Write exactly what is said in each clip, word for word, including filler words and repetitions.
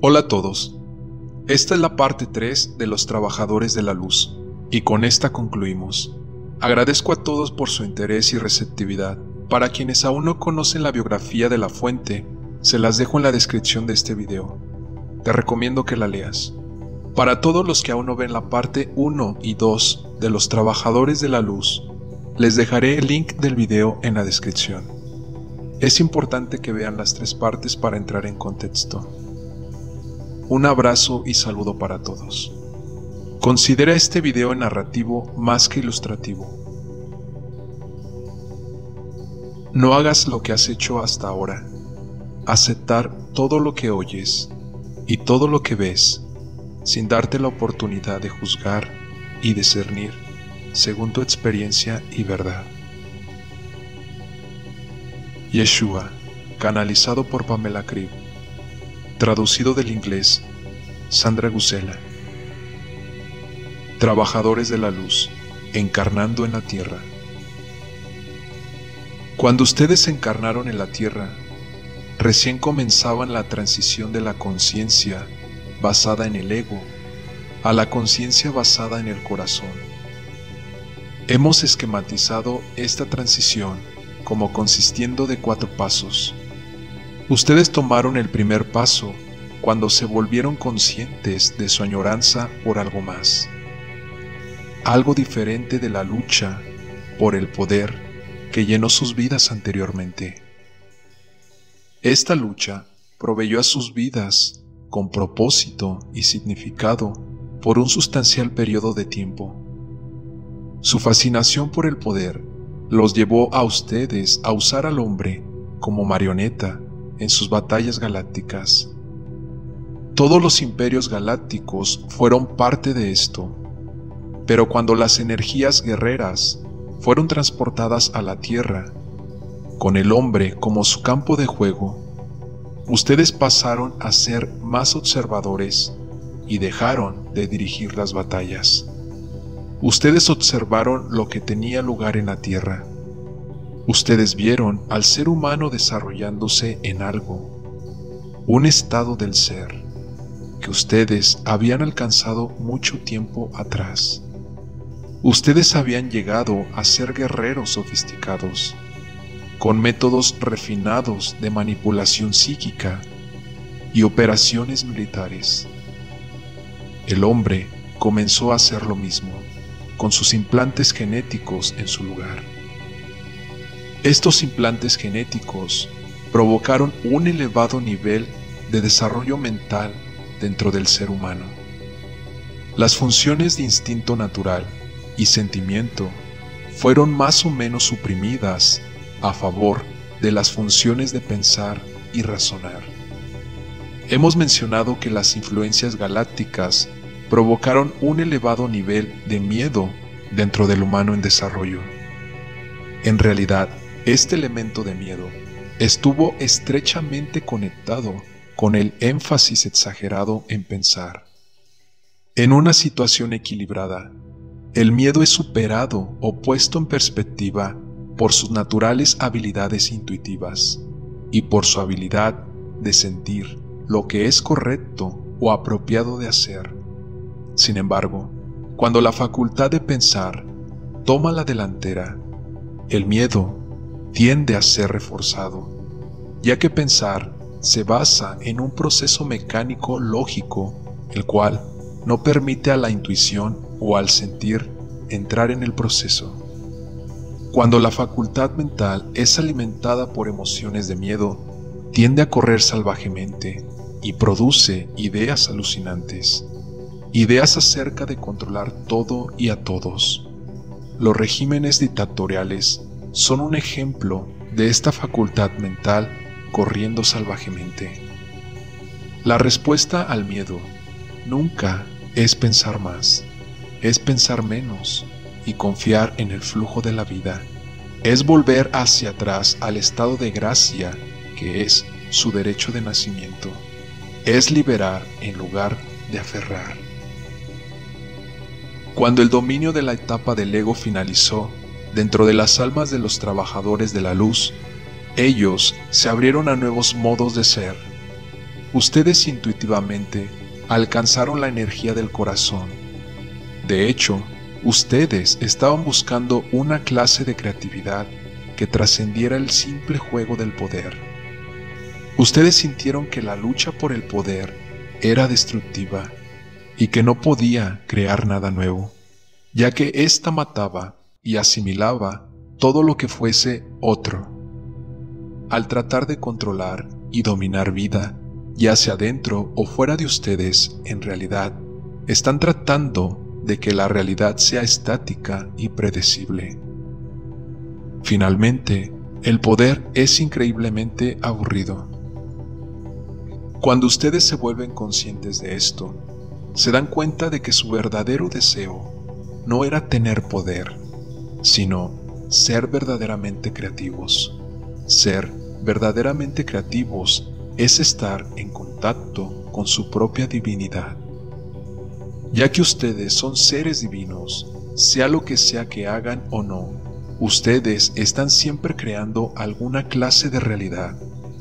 Hola a todos, esta es la parte tres de los trabajadores de la luz, y con esta concluimos. Agradezco a todos por su interés y receptividad. Para quienes aún no conocen la biografía de la fuente, se las dejo en la descripción de este video. Te recomiendo que la leas. Para todos los que aún no ven la parte uno y dos de los trabajadores de la luz, les dejaré el link del video en la descripción. Es importante que vean las tres partes para entrar en contexto. Un abrazo y saludo para todos. Considera este video narrativo más que ilustrativo. No hagas lo que has hecho hasta ahora. Aceptar todo lo que oyes y todo lo que ves, sin darte la oportunidad de juzgar y discernir según tu experiencia y verdad. Yeshua, canalizado por Pamela Cribb. Traducido del inglés, Sandra Gusela. Trabajadores de la luz, encarnando en la tierra. Cuando ustedes encarnaron en la tierra, recién comenzaban la transición de la conciencia basada en el ego a la conciencia basada en el corazón. Hemos esquematizado esta transición como consistiendo de cuatro pasos. Ustedes tomaron el primer paso cuando se volvieron conscientes de su añoranza por algo más, algo diferente de la lucha por el poder que llenó sus vidas anteriormente. Esta lucha proveyó a sus vidas con propósito y significado por un sustancial periodo de tiempo. Su fascinación por el poder los llevó a ustedes a usar al hombre como marioneta en sus batallas galácticas. Todos los imperios galácticos fueron parte de esto, pero cuando las energías guerreras fueron transportadas a la Tierra, con el hombre como su campo de juego, ustedes pasaron a ser más observadores y dejaron de dirigir las batallas. Ustedes observaron lo que tenía lugar en la Tierra. Ustedes vieron al ser humano desarrollándose en algo, un estado del ser, que ustedes habían alcanzado mucho tiempo atrás. Ustedes habían llegado a ser guerreros sofisticados, con métodos refinados de manipulación psíquica y operaciones militares. El hombre comenzó a hacer lo mismo, con sus implantes genéticos en su lugar. Estos implantes genéticos provocaron un elevado nivel de desarrollo mental dentro del ser humano. Las funciones de instinto natural y sentimiento fueron más o menos suprimidas a favor de las funciones de pensar y razonar. Hemos mencionado que las influencias galácticas provocaron un elevado nivel de miedo dentro del humano en desarrollo. En realidad, este elemento de miedo estuvo estrechamente conectado con el énfasis exagerado en pensar. En una situación equilibrada, el miedo es superado o puesto en perspectiva por sus naturales habilidades intuitivas y por su habilidad de sentir lo que es correcto o apropiado de hacer. Sin embargo, cuando la facultad de pensar toma la delantera, el miedo tiende a ser reforzado, ya que pensar se basa en un proceso mecánico lógico, el cual no permite a la intuición o al sentir entrar en el proceso. Cuando la facultad mental es alimentada por emociones de miedo, tiende a correr salvajemente y produce ideas alucinantes, ideas acerca de controlar todo y a todos. Los regímenes dictatoriales son un ejemplo de esta facultad mental corriendo salvajemente. La respuesta al miedo nunca es pensar más, es pensar menos y confiar en el flujo de la vida. Es volver hacia atrás al estado de gracia que es su derecho de nacimiento. Es liberar en lugar de aferrar. Cuando el dominio de la etapa del ego finalizó, dentro de las almas de los trabajadores de la luz, ellos se abrieron a nuevos modos de ser. ustedes intuitivamente alcanzaron la energía del corazón. De hecho, ustedes estaban buscando una clase de creatividad que trascendiera el simple juego del poder. Ustedes sintieron que la lucha por el poder era destructiva y que no podía crear nada nuevo, ya que ésta mataba y asimilaba todo lo que fuese otro. Al tratar de controlar y dominar vida, ya sea dentro o fuera de ustedes, en realidad, están tratando de que la realidad sea estática y predecible. Finalmente, el poder es increíblemente aburrido. Cuando ustedes se vuelven conscientes de esto, se dan cuenta de que su verdadero deseo no era tener poder, sino ser verdaderamente creativos. Ser verdaderamente creativos es estar en contacto con su propia divinidad. Ya que ustedes son seres divinos, sea lo que sea que hagan o no, ustedes están siempre creando alguna clase de realidad.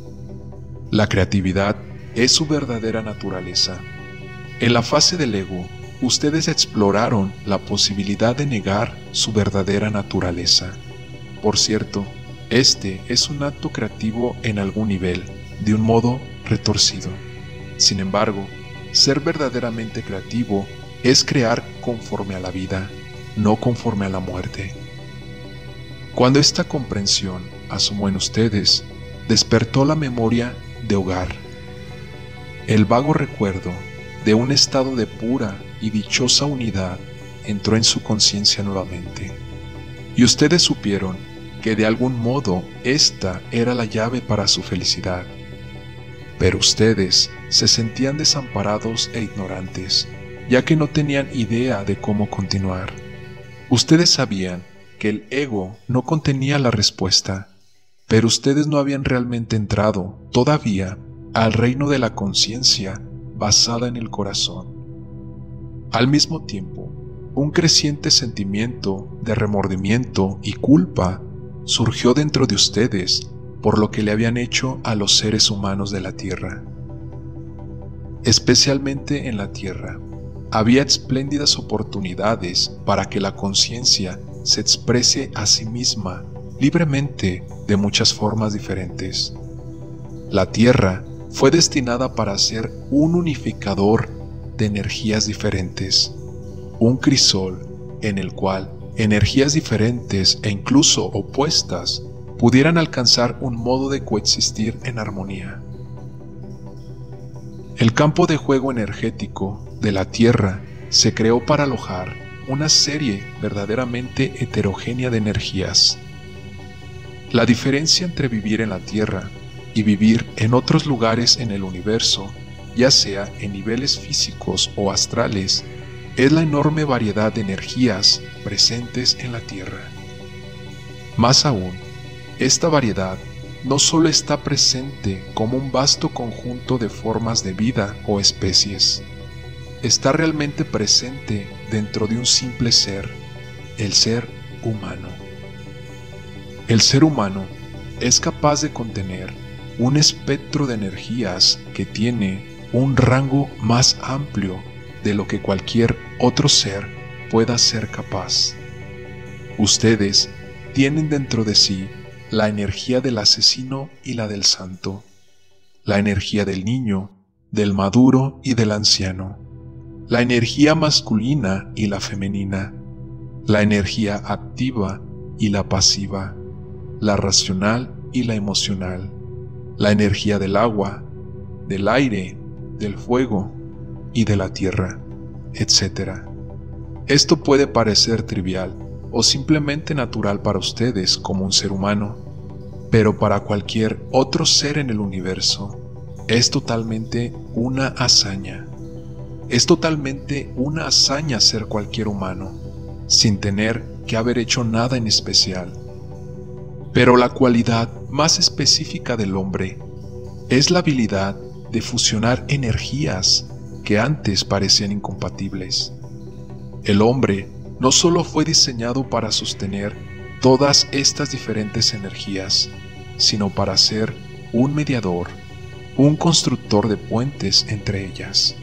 La creatividad es su verdadera naturaleza. En la fase del ego, ustedes exploraron la posibilidad de negar su verdadera naturaleza. Por cierto, este es un acto creativo en algún nivel, de un modo retorcido. Sin embargo, ser verdaderamente creativo es crear conforme a la vida, no conforme a la muerte. Cuando esta comprensión asomó en ustedes, despertó la memoria de hogar. El vago recuerdo de un estado de pura y dichosa unidad entró en su conciencia nuevamente, y ustedes supieron que de algún modo esta era la llave para su felicidad. Pero ustedes se sentían desamparados e ignorantes, ya que no tenían idea de cómo continuar. Ustedes sabían que el ego no contenía la respuesta, pero ustedes no habían realmente entrado todavía al reino de la conciencia basada en el corazón. Al mismo tiempo, un creciente sentimiento de remordimiento y culpa surgió dentro de ustedes por lo que le habían hecho a los seres humanos de la Tierra. Especialmente en la Tierra, había espléndidas oportunidades para que la conciencia se exprese a sí misma libremente de muchas formas diferentes. La Tierra fue destinada para ser un unificador de energías diferentes, un crisol en el cual energías diferentes e incluso opuestas pudieran alcanzar un modo de coexistir en armonía. El campo de juego energético de la Tierra se creó para alojar una serie verdaderamente heterogénea de energías. La diferencia entre vivir en la Tierra y vivir en otros lugares en el universo, ya sea en niveles físicos o astrales, es la enorme variedad de energías presentes en la Tierra. Más aún, esta variedad no solo está presente como un vasto conjunto de formas de vida o especies, está realmente presente dentro de un simple ser, el ser humano. El ser humano es capaz de contener un espectro de energías que tiene un rango más amplio de lo que cualquier otro ser pueda ser capaz. Ustedes tienen dentro de sí la energía del asesino y la del santo, la energía del niño, del maduro y del anciano, la energía masculina y la femenina, la energía activa y la pasiva, la racional y la emocional, la energía del agua, del aire, del fuego y de la tierra, etcétera. Esto puede parecer trivial o simplemente natural para ustedes como un ser humano, pero para cualquier otro ser en el universo es totalmente una hazaña. Es totalmente una hazaña ser cualquier humano, sin tener que haber hecho nada en especial. Pero la cualidad más específica del hombre es la habilidad de fusionar energías que antes parecían incompatibles. El hombre no solo fue diseñado para sostener todas estas diferentes energías, sino para ser un mediador, un constructor de puentes entre ellas.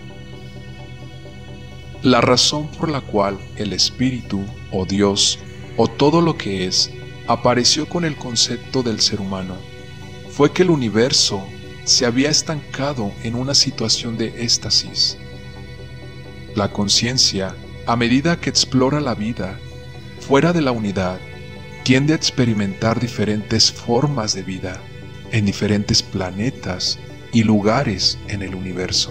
La razón por la cual el espíritu, o Dios, o todo lo que es, apareció con el concepto del ser humano, fue que el universo se había estancado en una situación de éxtasis. La conciencia, a medida que explora la vida, fuera de la unidad, tiende a experimentar diferentes formas de vida en diferentes planetas y lugares en el universo.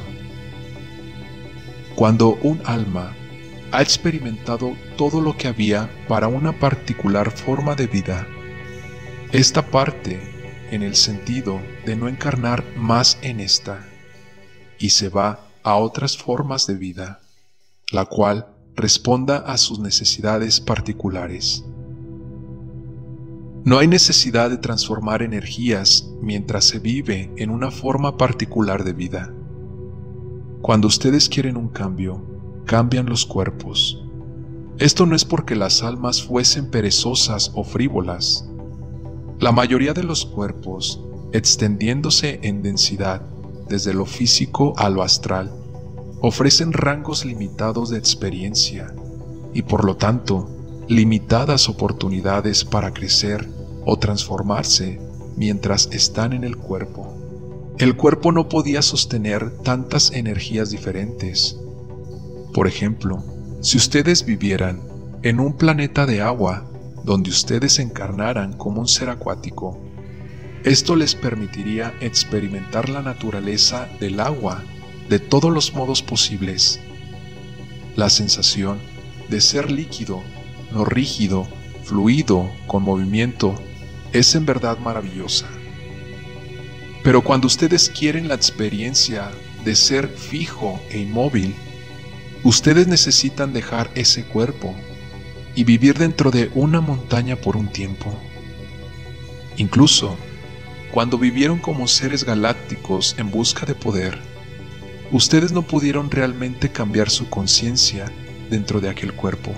Cuando un alma ha experimentado todo lo que había para una particular forma de vida, esta parte en el sentido de no encarnar más en esta y se va a otras formas de vida, la cual responda a sus necesidades particulares. No hay necesidad de transformar energías mientras se vive en una forma particular de vida. Cuando ustedes quieren un cambio, cambian los cuerpos. Esto no es porque las almas fuesen perezosas o frívolas. La mayoría de los cuerpos, extendiéndose en densidad desde lo físico a lo astral, ofrecen rangos limitados de experiencia y por lo tanto limitadas oportunidades para crecer o transformarse mientras están en el cuerpo. El cuerpo no podía sostener tantas energías diferentes. Por ejemplo, si ustedes vivieran en un planeta de agua donde ustedes encarnaran como un ser acuático, esto les permitiría experimentar la naturaleza del agua de todos los modos posibles. La sensación de ser líquido, no rígido, fluido, con movimiento, es en verdad maravillosa. Pero cuando ustedes quieren la experiencia de ser fijo e inmóvil, ustedes necesitan dejar ese cuerpo y vivir dentro de una montaña por un tiempo. Incluso, cuando vivieron como seres galácticos en busca de poder, ustedes no pudieron realmente cambiar su conciencia dentro de aquel cuerpo.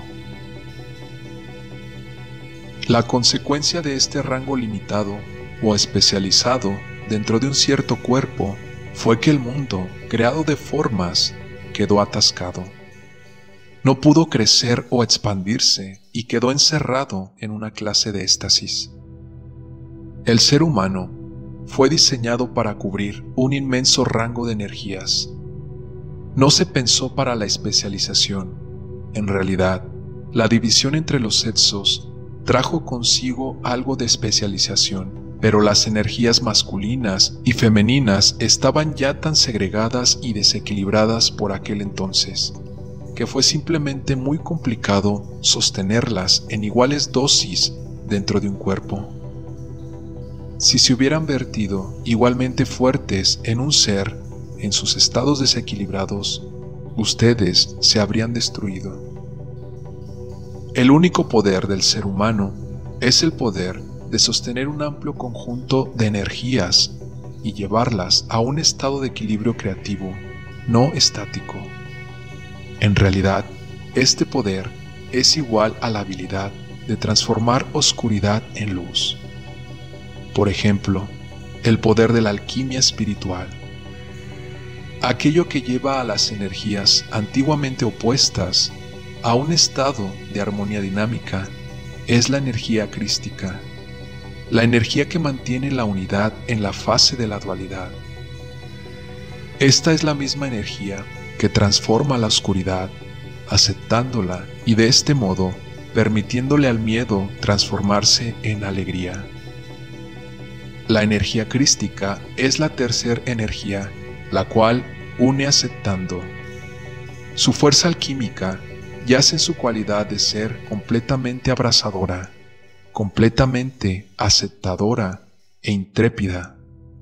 La consecuencia de este rango limitado o especializado dentro de un cierto cuerpo fue que el mundo, creado de formas, quedó atascado. No pudo crecer o expandirse y quedó encerrado en una clase de éxtasis. El ser humano fue diseñado para cubrir un inmenso rango de energías. No se pensó para la especialización. En realidad, la división entre los sexos trajo consigo algo de especialización, pero las energías masculinas y femeninas estaban ya tan segregadas y desequilibradas por aquel entonces, que fue simplemente muy complicado sostenerlas en iguales dosis dentro de un cuerpo. Si se hubieran vertido igualmente fuertes en un ser en sus estados desequilibrados, ustedes se habrían destruido. El único poder del ser humano es el poder de sostener un amplio conjunto de energías y llevarlas a un estado de equilibrio creativo, no estático. En realidad, este poder es igual a la habilidad de transformar oscuridad en luz. Por ejemplo, el poder de la alquimia espiritual. Aquello que lleva a las energías antiguamente opuestas a un estado de armonía dinámica es la energía crística, la energía que mantiene la unidad en la fase de la dualidad. Esta es la misma energía que transforma la oscuridad, aceptándola y de este modo permitiéndole al miedo transformarse en alegría. La energía crística es la tercera energía, la cual une aceptando. Su fuerza alquímica yace en su cualidad de ser completamente abrasadora, completamente aceptadora e intrépida.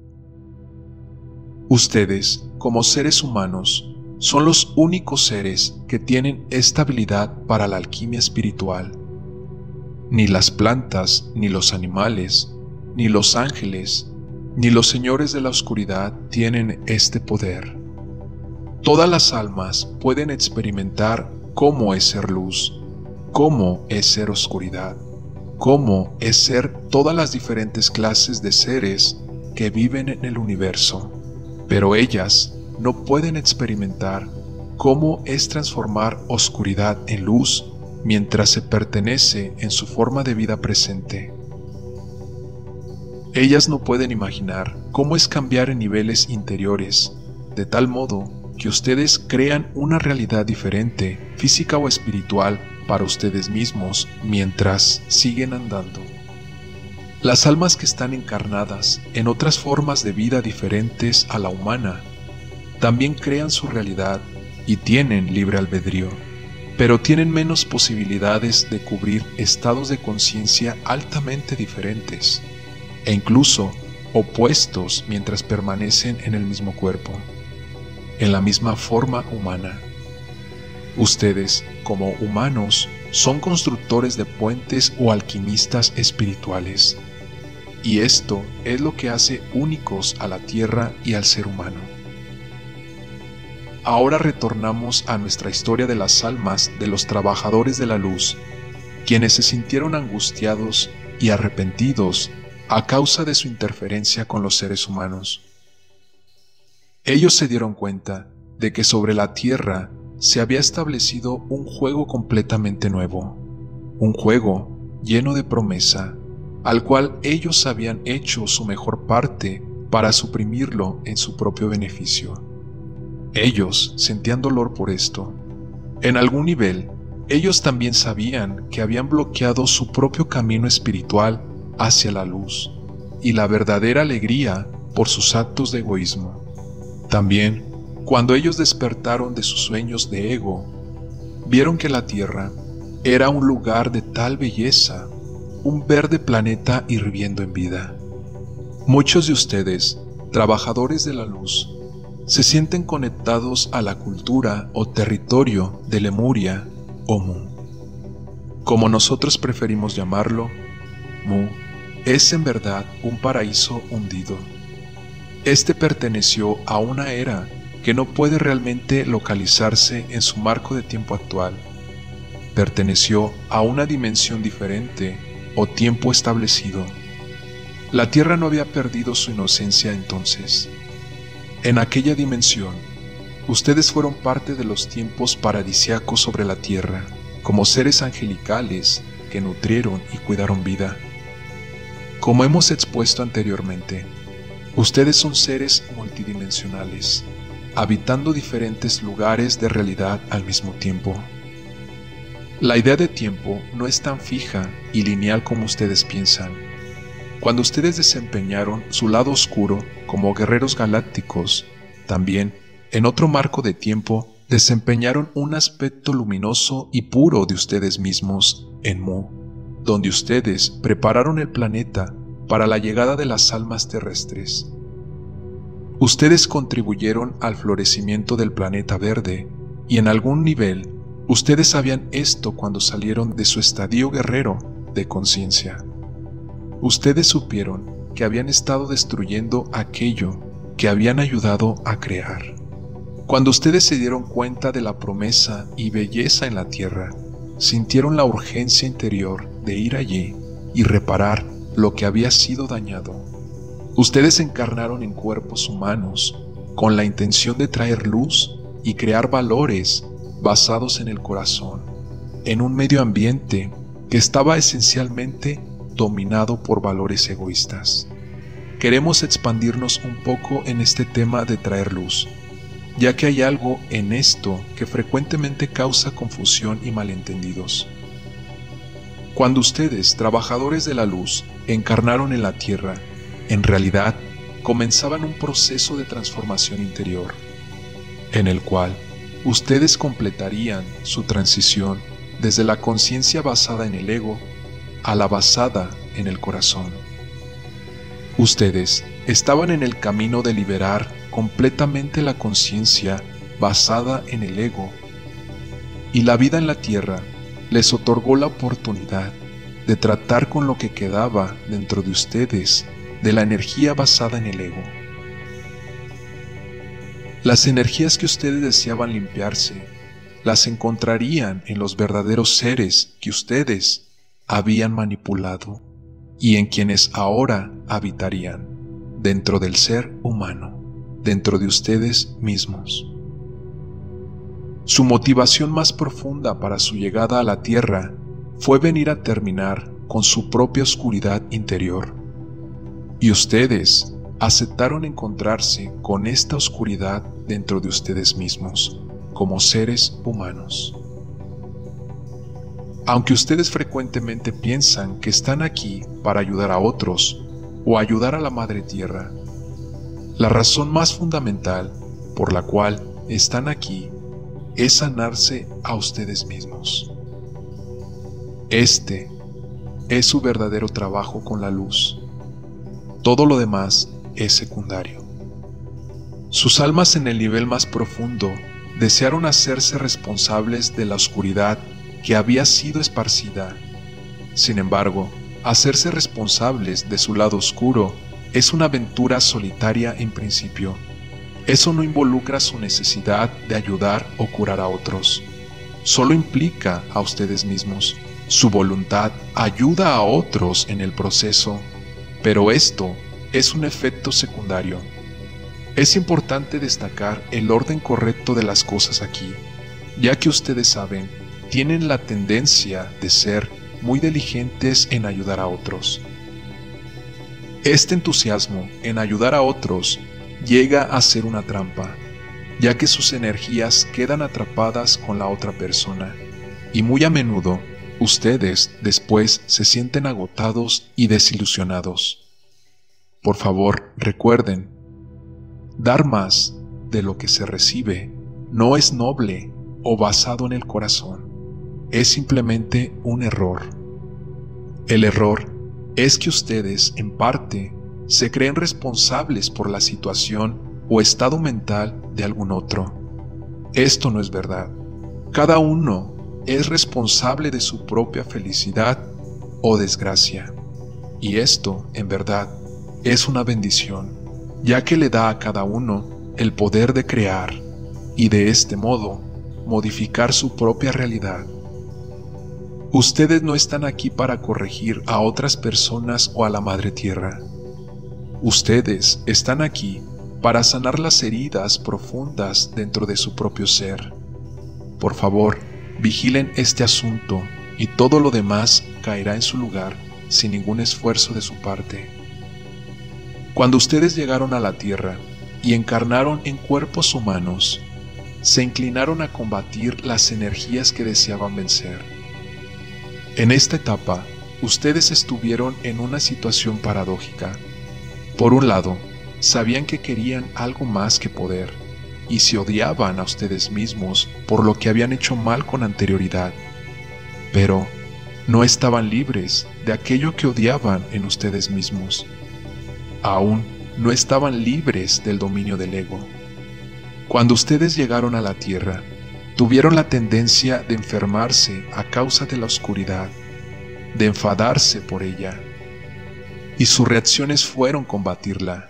Ustedes, como seres humanos, son los únicos seres que tienen esta habilidad para la alquimia espiritual. Ni las plantas, ni los animales, ni los ángeles, ni los señores de la oscuridad tienen este poder. Todas las almas pueden experimentar cómo es ser luz, cómo es ser oscuridad, cómo es ser todas las diferentes clases de seres que viven en el universo. pero ellas no pueden experimentar cómo es transformar oscuridad en luz mientras se pertenece en su forma de vida presente. Ellas no pueden imaginar cómo es cambiar en niveles interiores, de tal modo que ustedes crean una realidad diferente, física o espiritual, para ustedes mismos mientras siguen andando. Las almas que están encarnadas en otras formas de vida diferentes a la humana también crean su realidad y tienen libre albedrío, pero tienen menos posibilidades de cubrir estados de conciencia altamente diferentes e incluso opuestos mientras permanecen en el mismo cuerpo, en la misma forma humana. Ustedes, como humanos, son constructores de puentes o alquimistas espirituales, y esto es lo que hace únicos a la Tierra y al ser humano. Ahora retornamos a nuestra historia de las almas de los trabajadores de la luz, quienes se sintieron angustiados y arrepentidos a causa de su interferencia con los seres humanos. Ellos se dieron cuenta de que sobre la Tierra se había establecido un juego completamente nuevo, un juego lleno de promesa, al cual ellos habían hecho su mejor parte para suprimirlo en su propio beneficio. Ellos sentían dolor por esto. En algún nivel, ellos también sabían que habían bloqueado su propio camino espiritual hacia la luz y la verdadera alegría por sus actos de egoísmo. También, cuando ellos despertaron de sus sueños de ego, vieron que la Tierra era un lugar de tal belleza, un verde planeta hirviendo en vida. Muchos de ustedes, trabajadores de la luz, se sienten conectados a la cultura o territorio de Lemuria o Mu. Como nosotros preferimos llamarlo, Mu es en verdad un paraíso hundido. Este perteneció a una era que no puede realmente localizarse en su marco de tiempo actual. Perteneció a una dimensión diferente o tiempo establecido. La Tierra no había perdido su inocencia entonces. En aquella dimensión, ustedes fueron parte de los tiempos paradisíacos sobre la Tierra, como seres angelicales que nutrieron y cuidaron vida. Como hemos expuesto anteriormente, ustedes son seres multidimensionales, habitando diferentes lugares de realidad al mismo tiempo. La idea de tiempo no es tan fija y lineal como ustedes piensan. Cuando ustedes desempeñaron su lado oscuro como guerreros galácticos, también, en otro marco de tiempo, desempeñaron un aspecto luminoso y puro de ustedes mismos en Mu, donde ustedes prepararon el planeta para la llegada de las almas terrestres. Ustedes contribuyeron al florecimiento del planeta verde, y en algún nivel, ustedes sabían esto cuando salieron de su estadio guerrero de conciencia. Ustedes supieron que habían estado destruyendo aquello que habían ayudado a crear. Cuando ustedes se dieron cuenta de la promesa y belleza en la Tierra, sintieron la urgencia interior de ir allí y reparar lo que había sido dañado. Ustedes encarnaron en cuerpos humanos con la intención de traer luz y crear valores basados en el corazón, en un medio ambiente que estaba esencialmente dominado por valores egoístas. Queremos expandirnos un poco en este tema de traer luz, ya que hay algo en esto que frecuentemente causa confusión y malentendidos. Cuando ustedes, trabajadores de la luz, encarnaron en la Tierra, en realidad comenzaban un proceso de transformación interior, en el cual ustedes completarían su transición desde la conciencia basada en el ego a la basada en el corazón. Ustedes estaban en el camino de liberar completamente la conciencia basada en el ego, y la vida en la Tierra les otorgó la oportunidad de tratar con lo que quedaba dentro de ustedes de la energía basada en el ego. Las energías que ustedes deseaban limpiarse las encontrarían en los verdaderos seres que ustedes habían manipulado y en quienes ahora habitarían dentro del ser humano. dentro de ustedes mismos. Su motivación más profunda para su llegada a la Tierra fue venir a terminar con su propia oscuridad interior. Y ustedes aceptaron encontrarse con esta oscuridad dentro de ustedes mismos, como seres humanos. Aunque ustedes frecuentemente piensan que están aquí para ayudar a otros o ayudar a la Madre Tierra, la razón más fundamental por la cual están aquí es sanarse a ustedes mismos. Este es su verdadero trabajo con la luz. Todo lo demás es secundario. Sus almas en el nivel más profundo desearon hacerse responsables de la oscuridad que había sido esparcida. Sin embargo, hacerse responsables de su lado oscuro es una aventura solitaria en principio. Eso no involucra su necesidad de ayudar o curar a otros. Solo implica a ustedes mismos. Su voluntad ayuda a otros en el proceso, pero esto es un efecto secundario. Es importante destacar el orden correcto de las cosas aquí, ya que ustedes saben, tienen la tendencia de ser muy diligentes en ayudar a otros. Este entusiasmo en ayudar a otros llega a ser una trampa, ya que sus energías quedan atrapadas con la otra persona, y muy a menudo ustedes después se sienten agotados y desilusionados. Por favor, recuerden, dar más de lo que se recibe no es noble o basado en el corazón, es simplemente un error. El error es que ustedes, en parte, se creen responsables por la situación o estado mental de algún otro. Esto no es verdad. Cada uno es responsable de su propia felicidad o desgracia. Y esto, en verdad, es una bendición, ya que le da a cada uno el poder de crear y de este modo modificar su propia realidad. Ustedes no están aquí para corregir a otras personas o a la Madre Tierra. Ustedes están aquí para sanar las heridas profundas dentro de su propio ser. Por favor, vigilen este asunto y todo lo demás caerá en su lugar sin ningún esfuerzo de su parte. Cuando ustedes llegaron a la Tierra y encarnaron en cuerpos humanos, se inclinaron a combatir las energías que deseaban vencer. En esta etapa, ustedes estuvieron en una situación paradójica. Por un lado, sabían que querían algo más que poder, y se odiaban a ustedes mismos por lo que habían hecho mal con anterioridad. Pero no estaban libres de aquello que odiaban en ustedes mismos. Aún no estaban libres del dominio del ego. Cuando ustedes llegaron a la Tierra, tuvieron la tendencia de enfermarse a causa de la oscuridad, de enfadarse por ella, y sus reacciones fueron combatirla.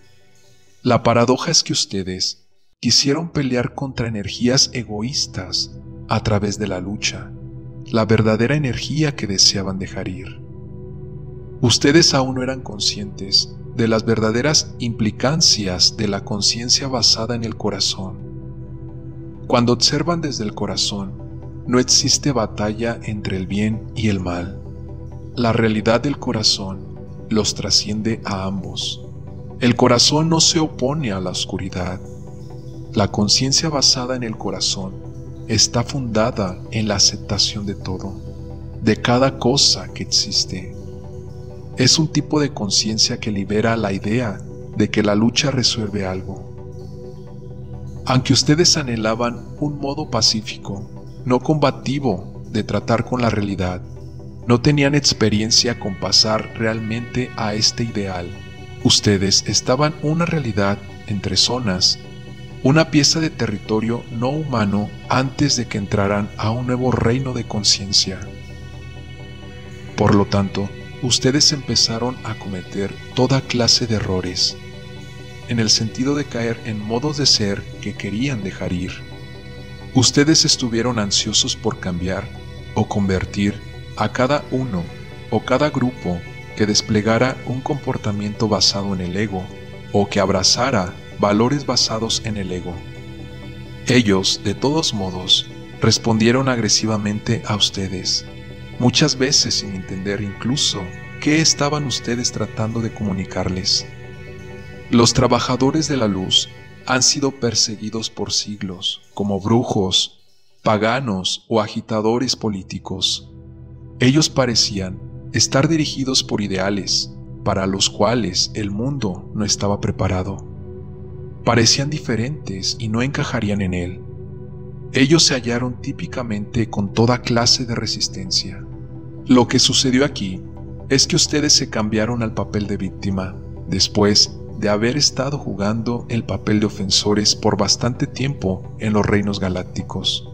La paradoja es que ustedes quisieron pelear contra energías egoístas a través de la lucha, la verdadera energía que deseaban dejar ir. Ustedes aún no eran conscientes de las verdaderas implicancias de la conciencia basada en el corazón. Cuando observan desde el corazón, no existe batalla entre el bien y el mal. La realidad del corazón los trasciende a ambos. El corazón no se opone a la oscuridad. La conciencia basada en el corazón está fundada en la aceptación de todo, de cada cosa que existe. Es un tipo de conciencia que libera la idea de que la lucha resuelve algo. Aunque ustedes anhelaban un modo pacífico, no combativo de tratar con la realidad, no tenían experiencia con pasar realmente a este ideal. Ustedes estaban una realidad entre zonas, una pieza de territorio no humano antes de que entraran a un nuevo reino de conciencia. Por lo tanto, ustedes empezaron a cometer toda clase de errores, en el sentido de caer en modos de ser que querían dejar ir. Ustedes estuvieron ansiosos por cambiar o convertir a cada uno o cada grupo que desplegara un comportamiento basado en el ego o que abrazara valores basados en el ego. Ellos, de todos modos, respondieron agresivamente a ustedes, muchas veces sin entender incluso qué estaban ustedes tratando de comunicarles. Los trabajadores de la luz han sido perseguidos por siglos como brujos, paganos o agitadores políticos. Ellos parecían estar dirigidos por ideales para los cuales el mundo no estaba preparado. Parecían diferentes y no encajarían en él. Ellos se hallaron típicamente con toda clase de resistencia. Lo que sucedió aquí es que ustedes se cambiaron al papel de víctima después de haber estado jugando el papel de ofensores por bastante tiempo en los reinos galácticos.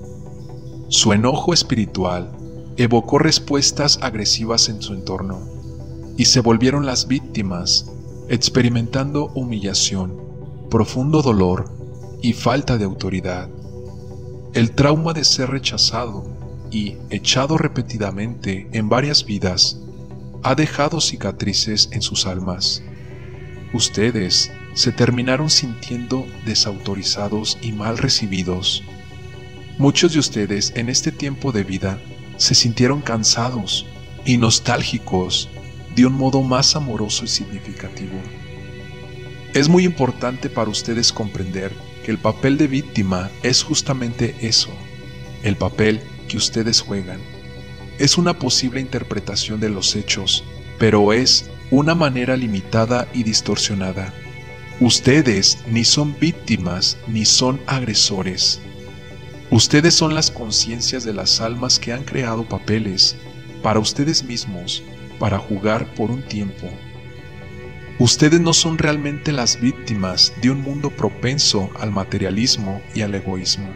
Su enojo espiritual evocó respuestas agresivas en su entorno y se volvieron las víctimas, experimentando humillación, profundo dolor y falta de autoridad. El trauma de ser rechazado y echado repetidamente en varias vidas ha dejado cicatrices en sus almas. Ustedes se terminaron sintiendo desautorizados y mal recibidos. Muchos de ustedes en este tiempo de vida se sintieron cansados y nostálgicos de un modo más amoroso y significativo. Es muy importante para ustedes comprender que el papel de víctima es justamente eso, el papel que ustedes juegan. Es una posible interpretación de los hechos, pero es una manera limitada y distorsionada. Ustedes ni son víctimas ni son agresores. Ustedes son las conciencias de las almas que han creado papeles para ustedes mismos para jugar por un tiempo. Ustedes no son realmente las víctimas de un mundo propenso al materialismo y al egoísmo.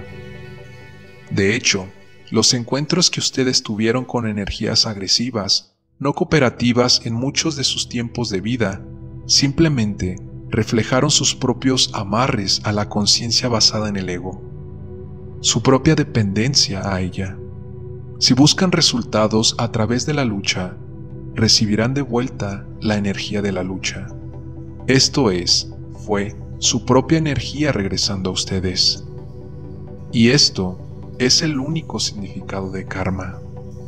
De hecho, los encuentros que ustedes tuvieron con energías agresivas, no cooperativas en muchos de sus tiempos de vida, simplemente reflejaron sus propios amarres a la conciencia basada en el ego, su propia dependencia a ella. Si buscan resultados a través de la lucha, recibirán de vuelta la energía de la lucha. Esto es, fue su propia energía regresando a ustedes. Y esto es el único significado de karma.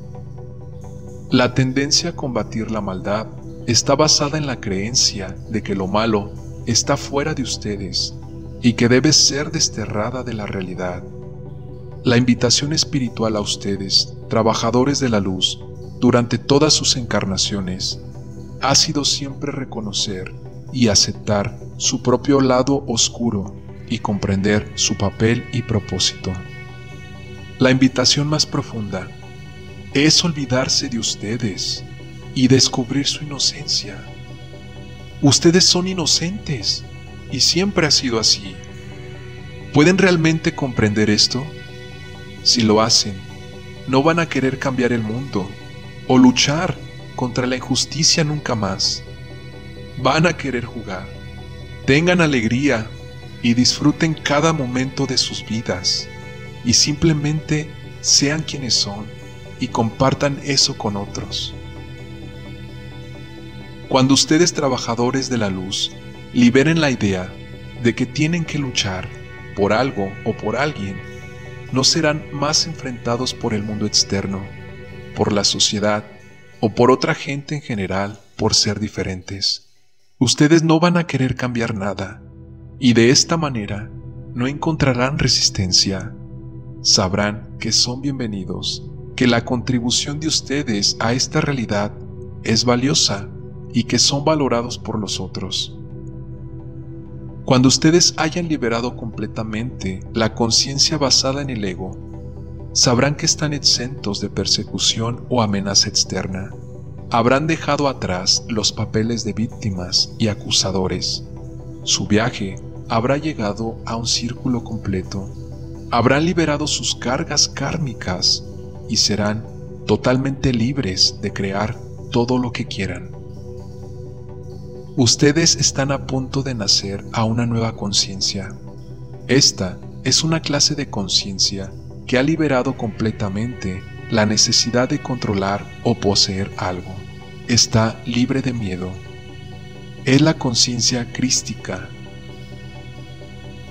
La tendencia a combatir la maldad está basada en la creencia de que lo malo está fuera de ustedes y que debe ser desterrada de la realidad. La invitación espiritual a ustedes, trabajadores de la luz, durante todas sus encarnaciones, ha sido siempre reconocer y aceptar su propio lado oscuro y comprender su papel y propósito. La invitación más profunda es olvidarse de ustedes y descubrir su inocencia. Ustedes son inocentes y siempre ha sido así. ¿Pueden realmente comprender esto? Si lo hacen, no van a querer cambiar el mundo o luchar contra la injusticia nunca más. Van a querer jugar. Tengan alegría y disfruten cada momento de sus vidas y simplemente sean quienes son y compartan eso con otros. Cuando ustedes, trabajadores de la luz, liberen la idea de que tienen que luchar por algo o por alguien, no serán más enfrentados por el mundo externo, por la sociedad o por otra gente en general por ser diferentes. Ustedes no van a querer cambiar nada y de esta manera no encontrarán resistencia. Sabrán que son bienvenidos, que la contribución de ustedes a esta realidad es valiosa y que son valorados por los otros. Cuando ustedes hayan liberado completamente la conciencia basada en el ego, sabrán que están exentos de persecución o amenaza externa. Habrán dejado atrás los papeles de víctimas y acusadores. Su viaje habrá llegado a un círculo completo. Habrán liberado sus cargas kármicas y serán totalmente libres de crear todo lo que quieran. Ustedes están a punto de nacer a una nueva conciencia. Esta es una clase de conciencia que ha liberado completamente la necesidad de controlar o poseer algo. Está libre de miedo. Es la conciencia crística.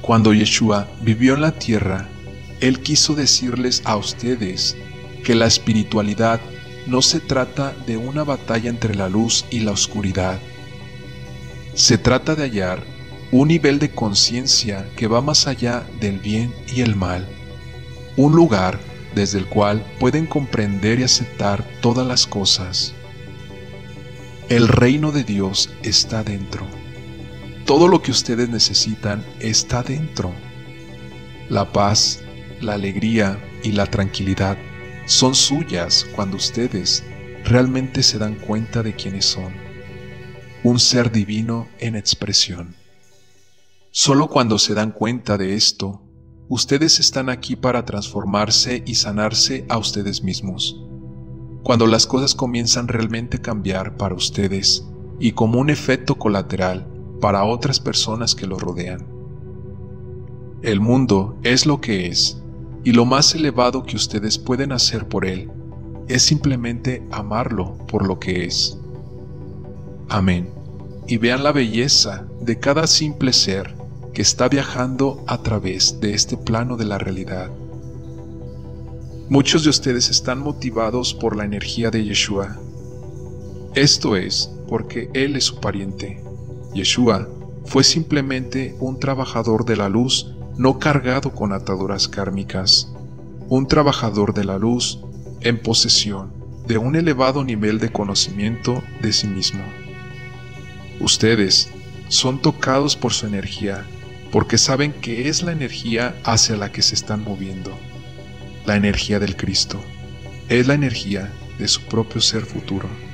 Cuando Yeshua vivió en la tierra, Él quiso decirles a ustedes que la espiritualidad no se trata de una batalla entre la luz y la oscuridad. Se trata de hallar un nivel de conciencia que va más allá del bien y el mal, un lugar desde el cual pueden comprender y aceptar todas las cosas. El reino de Dios está dentro. Todo lo que ustedes necesitan está dentro. La paz, la alegría y la tranquilidad son suyas cuando ustedes realmente se dan cuenta de quiénes son. Un ser divino en expresión. Solo cuando se dan cuenta de esto, ustedes están aquí para transformarse y sanarse a ustedes mismos. Cuando las cosas comienzan realmente a cambiar para ustedes y como un efecto colateral para otras personas que lo rodean. El mundo es lo que es, y lo más elevado que ustedes pueden hacer por él es simplemente amarlo por lo que es. Amén. Y vean la belleza de cada simple ser que está viajando a través de este plano de la realidad. Muchos de ustedes están motivados por la energía de Yeshua. Esto es porque Él es su pariente. Yeshua fue simplemente un trabajador de la luz no cargado con ataduras kármicas, un trabajador de la luz en posesión de un elevado nivel de conocimiento de sí mismo. Ustedes son tocados por su energía porque saben que es la energía hacia la que se están moviendo. La energía del Cristo es la energía de su propio ser futuro.